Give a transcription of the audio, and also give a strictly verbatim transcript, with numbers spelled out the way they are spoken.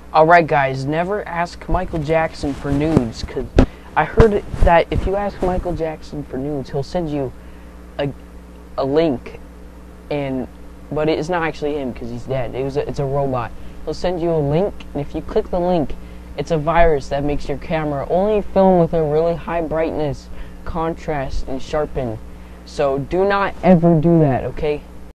Alright guys, never ask Michael Jackson for nudes, because I heard that if you ask Michael Jackson for nudes, he'll send you a, a link, and but it's not actually him because he's dead. It was a, it's a robot. He'll send you a link, and if you click the link, it's a virus that makes your camera only film with a really high brightness, contrast, and sharpen. So do not ever do that, okay?